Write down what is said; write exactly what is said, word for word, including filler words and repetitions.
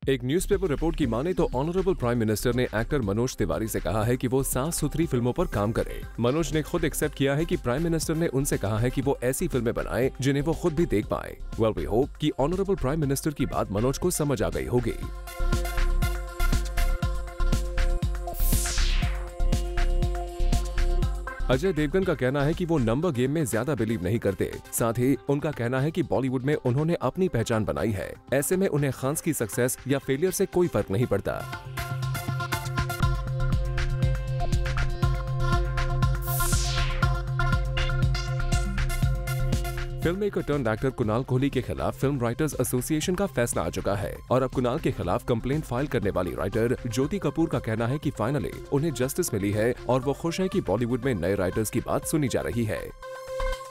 एक newspaper report की माने तो ऑनरेबल प्राइम मिनिस्टर ने एक्टर मनोज तिवारी से कहा है कि वो साफ सुथरी फिल्मों पर काम करे। मनोज ने खुद एक्सेप्ट किया है कि प्राइम मिनिस्टर ने उनसे कहा है कि वो ऐसी फिल्में बनाएं जिन्हें वो खुद भी देख पाए। वेल वी होप कि ऑनरेबल प्राइम मिनिस्टर की बात मनोज को समझ आ गई होगी। अजय देवगन का कहना है कि वो नंबर गेम में ज्यादा बिलीव नहीं करते। साथ ही उनका कहना है कि बॉलीवुड में उन्होंने अपनी पहचान बनाई है, ऐसे में उन्हें खान्स की सक्सेस या फेलियर से कोई फर्क नहीं पड़ता। Film maker turn actor Kunal Kohli के खिलाफ फिल्म राइटर्स एसोसिएशन का फैसला आ चुका है और अब कुणाल के खिलाफ कंप्लेंट फाइल करने वाली राइटर ज्योति कपूर का कहना है कि फाइनली उन्हें जस्टिस मिली है और वो खुश हैं कि बॉलीवुड में नए राइटर्स की बात सुनी जा रही है।